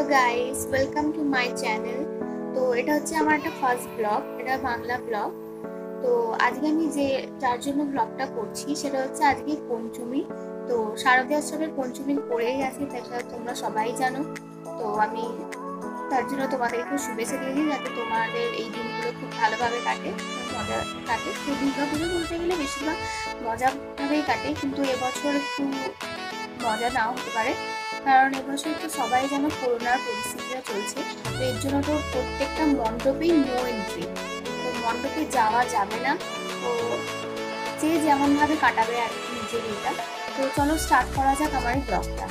Guys, welcome to my channel. তো এটা হচ্ছে আমার একটা ফার্স্ট ব্লগ, এটা বাংলা ব্লগ। তো আজকে আমি যার জন্য ব্লগটা করছি সেটা হচ্ছে আজকে পঞ্চমী। তো শারদীয় উৎসবের পঞ্চমী পড়েই গেছে, সেটা তোমরা সবাই জানো। তো আমি তার জন্য তোমাদেরকে শুভেচ্ছা দিয়ে দিই, যাতে তোমাদের এই দিনগুলো খুব ভালোভাবে কাটে, মজা কাটে। তো দুর্গা পুজো বলতে গেলে বেশিরভাগ মজাভাবেই কাটে, কিন্তু এবছর একটু মজা নাও হতে পারে, কারণ এবছর তো সবাই যেন করোনার পরিস্থিতিটা চলছে। তো এর জন্য তো প্রত্যেকটা মণ্ডপেই নো এন্ট্রি, তো মণ্ডপে যাওয়া যাবে না। তো যে যেমন ভাবে কাটাবে আর কি নিজের এটা। তো চলো স্টার্ট করা যাক আমার এই ব্লগটা।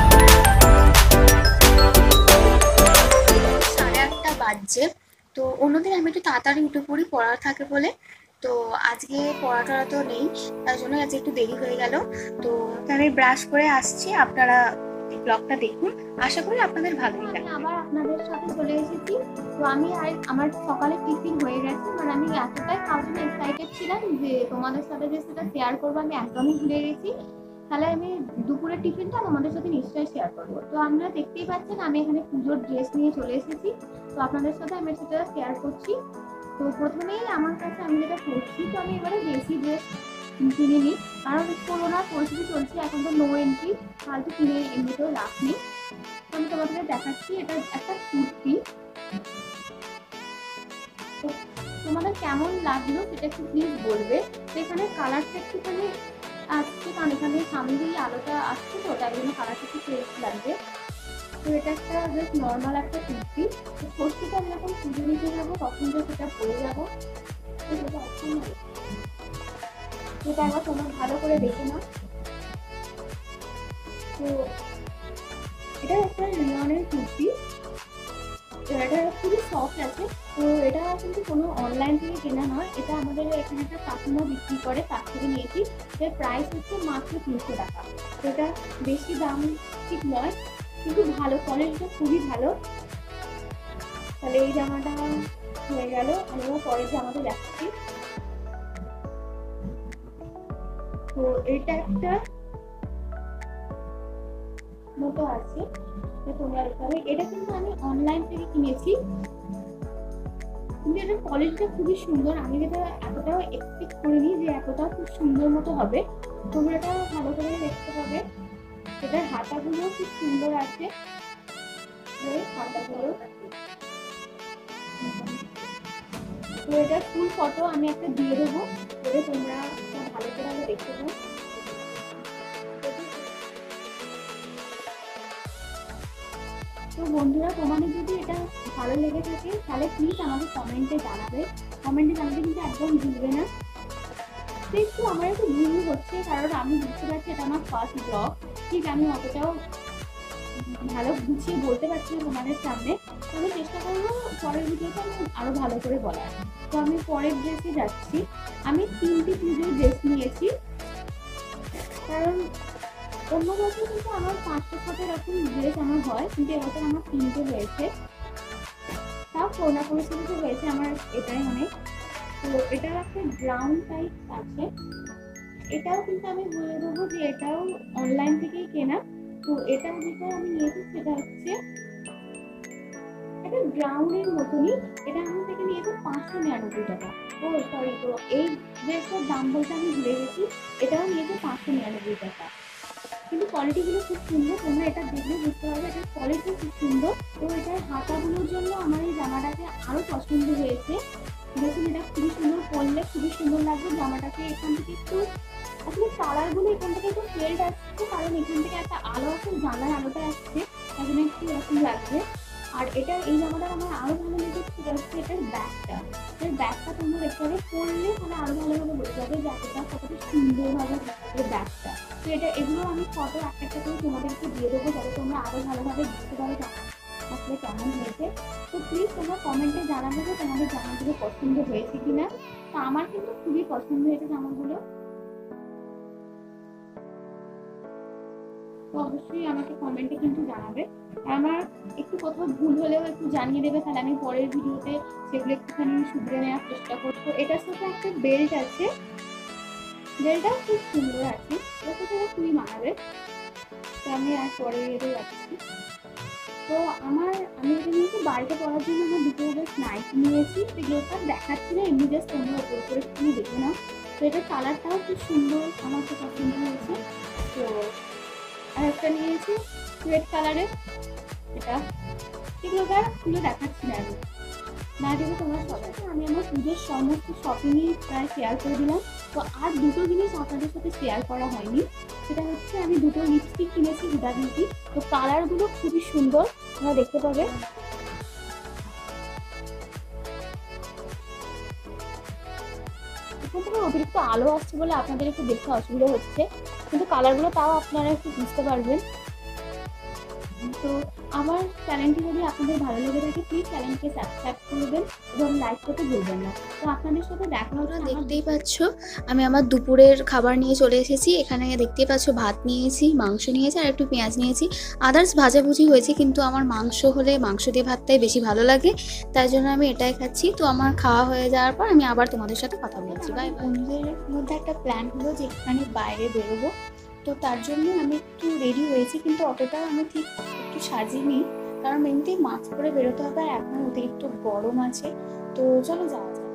8:30 বাজছে। তো অন্যদিন আমি একটু তাড়াতাড়ি উঠে পড়ি, পড়া থাকে বলে। তো আজকে পড়াটা তো নেই, তার জন্য আজকে একটু দেরি হয়ে গেল। তো আমি ব্রাশ করে আসছি, আপনারা ব্লগটা দেখুন, আশা করি আপনাদের ভালোই লাগবে। আবার আপনাদের সাথে চলে এসেছি। তো আমি আর আমার সকালে টিফিন হয়ে গেছে, মানে আমি এতটাই খাওয়ার জন্য এক্সাইটেড ছিলাম যে তোমাদের সাথে যে সেটা শেয়ার করবো আমি একদমই ভুলে গেছি। তাহলে আমি দুপুরের টিফিনটা তোমাদের সাথে নিশ্চয়ই শেয়ার করবো। তো আমরা দেখতেই পাচ্ছেন আমি এখানে পুজোর ড্রেস নিয়ে চলে এসেছি, তো আপনাদের সাথে আমি সেটা শেয়ার করছি। তো প্রথমেই আমার কাছে আমি যেটা করছি, তো আমি এবারে বেশি ড্রেস কিনে নিই, কারণ করোনার পরিস্থিতি চলছে, এখন তো নো এন্ট্রি, ফালতু কিনে এমনিতেও লাভ নেই। তো আমি তোমাদের দেখাচ্ছি, এটা একটা কুর্তি। তো তোমাদের কেমন লাগলো সেটা একটু প্লিজ বলবে। তো এখানে কালারটা একটুখানি আসছে, কারণ এখানে সামনে দিয়ে আলোটা আসছে, তো তাই জন্য কালারটা একটু ফ্রেশ লাগবে। তো এটা একটা জাস্ট নর্মাল একটা কুর্তি। তো ষষ্ঠীতে আমি যখন পুজো দিতে যাবো তখন যে সেটা পরে যাবো, সেটা একবার তোমরা ভালো করে দেখে নাও। তো এটা একটা রিয়নের কুর্তি, এটা খুবই সফট আছে। তো এটা কিন্তু কোনো অনলাইন থেকে কেনা নয়, এটা আমাদের এখানে একটা কাকিমা বিক্রি করে, তার থেকে নিয়েছি। এর প্রাইস হচ্ছে মাত্র 300 টাকা। তো এটা বেশি দাম ঠিক নয়, কিন্তু ভালো, কোয়ালিটিটা খুবই ভালো। তাহলে এই জামাটা হয়ে গেল, আমি পরের জামাটা দেখাচ্ছি। তো এটা একটা মতো আছে, তো তোমরা এটা কিন্তু আমি অনলাইন থেকে কিনেছি, কিন্তু এটার কোয়ালিটিটা খুবই সুন্দর। আমি যেটা এতটাও এক্সপেক্ট করিনি যে এতটা খুব সুন্দর মতো হবে। তোমরা এটা ভালো করে দেখতে পাবে। এটার হাতাগুলো খুব সুন্দর আছে, হাতাগুলো। তো এটার ফুল ফটো আমি একটা দিয়ে দেবো, তোমরা ভালো করে আগে দেখতে পাও। তো বন্ধুরা, তোমাদের যদি এটা ভালো লেগে থাকে তাহলে প্লিজ আমাকে কমেন্টে জানাবে, কমেন্টে জানাতে কিন্তু একদম ভুলবে না। তো একটু আমার একটু ভুল হচ্ছে, কারণ আমি বুঝতে পারছি এটা আমার ফার্স্ট ব্লগ, ঠিক আমি অতটাও ভালো গুছিয়ে বলতে পারছি না তোমাদের সামনে। তো আমি চেষ্টা করবো পরের ভিডিওতে আমি আরো ভালো করে বলার। তো আমি পরের ড্রেসে যাচ্ছি। আমি 3টি পুজোর ড্রেস নিয়েছি, কারণ অন্য বছর কিন্তু আমার 5-6 এরকম ড্রেস আমার হয়, কিন্তু এবছর আমার 3টে হয়েছে। তাও করোনা পরিস্থিতিতে হয়েছে আমার, এটাই অনেক। তো এটা একটা ব্রাউন টাইপ আছে, এটাও কিন্তু আমি বলে দেবো যে এটাও অনলাইন থেকেই কেনা। তো এটা যেটা আমি নিয়েছি সেটা হচ্ছে একটা ব্রাউনের মতনই, এটা আমি থেকে নিয়েছি 599 টাকা। ও সরি, তো এই ড্রেসটার দাম বলতে আমি ভুলে গেছি, এটাও নিয়েছে 599 টাকা। কিন্তু কোয়ালিটিগুলো খুব সুন্দর, তোমরা এটা দেখলে বুঝতে পারবে এটার কোয়ালিটি খুব সুন্দর। তো এটার হাতাগুলোর জন্য আমার এই জামাটাকে আরো পছন্দ হয়েছে। দেখুন, এটা খুবই সুন্দর, পরলে খুবই সুন্দর লাগবে জামাটাকে। এখান থেকে একটু আসলে কালারগুলো এখান থেকে একটু ফেড আসছে, কারণ এখান থেকে একটা আলো আছে, জানলার আলোটা আসছে, তার জন্য একটু এরকম লাগবে। আর এটা এই জামাটা আমার আরো ভালো লেগেছে, সেটা হচ্ছে এটার ব্যাগটা। এর ব্যাগটা তোমরা দেখতে পাবে, পরলে তাহলে আরো ভালোভাবে বোঝা যাবে যে এতটা কতটা সুন্দরভাবে এর ব্যাগটা। তো এটা এগুলো আমি ফটো একটা করে তোমাদেরকে দিয়ে দেবো, যাতে তোমরা আরো ভালোভাবে বুঝতে পারো আসলে কেমন হয়েছে। তো প্লিজ তোমরা কমেন্টে জানাবে যে তোমাদের জামাগুলো পছন্দ হয়েছে কিনা। তো আমার কিন্তু খুবই পছন্দ হয়েছে জামাগুলো। তো অবশ্যই আমাকে কমেন্টে কিন্তু জানাবে, আমার একটু কোথাও ভুল হলেও একটু জানিয়ে দেবে, তাহলে আমি পরের ভিডিওতে সেগুলো একটুখানি শুধরে নেওয়ার চেষ্টা করবো। এটার সাথে একটা বেল্ট আছে, বেল্টটাও খুব সুন্দর আছে, এটা খুবই মানাবে। তো আমি আর পরে যাচ্ছি। তো তো আমি এটা নিয়েছি বাড়িতে পরার জন্য। আমার দুটো বেশ নাইটি নিয়েছি, সেগুলো আর দেখাচ্ছি না, এমনি জাস্ট তোমরা ওপর করে একটু দেখে নাও। তো এটা কালারটাও খুব সুন্দর, আমার তো পছন্দ হয়েছে। তো আর একটা নিয়েছি রেড কালারের, এটা এগুলো আর খুলে দেখাচ্ছি না আমি, না দেখে তোমরা সবাই। আমি আমার পুজোর সমস্ত শপিংই প্রায় শেয়ার করে দিলাম। তো আর দুটো জিনিস আপনাদের সাথে শেয়ার করা হয়নি, সেটা হচ্ছে আমি দুটো লিপস্টিক কিনেছি হুডা বিউটি। তো কালারগুলো খুবই সুন্দর, তোমরা দেখতে পাবে। এখান থেকে অতিরিক্ত আলো আসছে বলে আপনাদের একটু দেখতে অসুবিধা হচ্ছে, কিন্তু কালারগুলো তাও আপনারা একটু বুঝতে পারবেন। তো আমার চ্যানেলটি যদি আপনাদের ভালো লেগে থাকে প্লিজ চ্যানেলকে সাবস্ক্রাইব করবেন এবং লাইক করতে ভুলবেন না। তো আপনাদের সাথে দেখা হচ্ছে। দেখতেই পাচ্ছ আমি আমার দুপুরের খাবার নিয়ে চলে এসেছি। এখানে দেখতেই পাচ্ছ ভাত নিয়েছি, মাংস নিয়েছি আর একটু পেঁয়াজ নিয়েছি। আদার্স ভাজাভুজি হয়েছে, কিন্তু আমার মাংস হলে মাংস দিয়ে ভাতটাই বেশি ভালো লাগে, তাই জন্য আমি এটাই খাচ্ছি। তো আমার খাওয়া হয়ে যাওয়ার পর আমি আবার তোমাদের সাথে কথা বলছি। বাই। বন্ধুদের মধ্যে একটা প্ল্যান হলো যে একটুখানি বাইরে বেরোবো, তো তার জন্য আমি একটু রেডি হয়েছি, কিন্তু অতটা আমি ঠিক একটু সাজিনি, কারণ এমনিতেই মাস্ক পরে বেরোতে হবে আর এখন অতিরিক্ত গরম আছে। তো চলো যাওয়া যাক।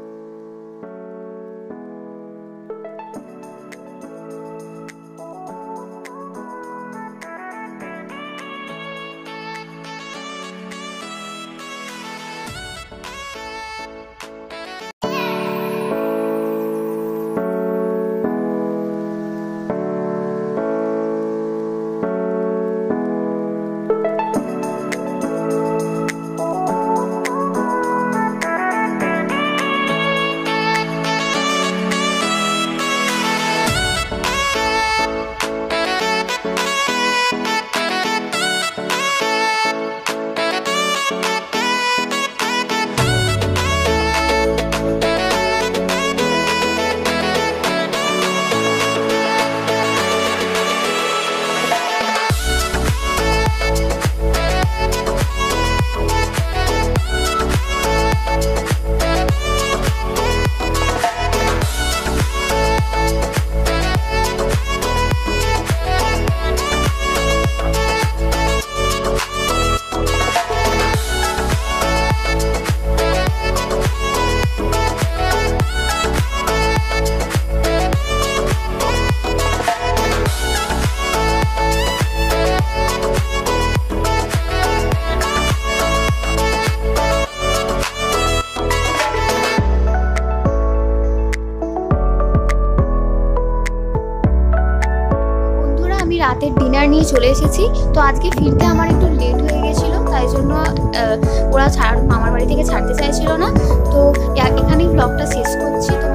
রাতের ডিনার নিয়ে চলে এসেছি। তো আজকে ফিরতে আমার একটু লেট হয়ে গেছিলো, তাই জন্য ওরা মামার বাড়ি থেকে ছাড়তে চাইছিল না। তো এখানেই ব্লগটা শেষ করছি।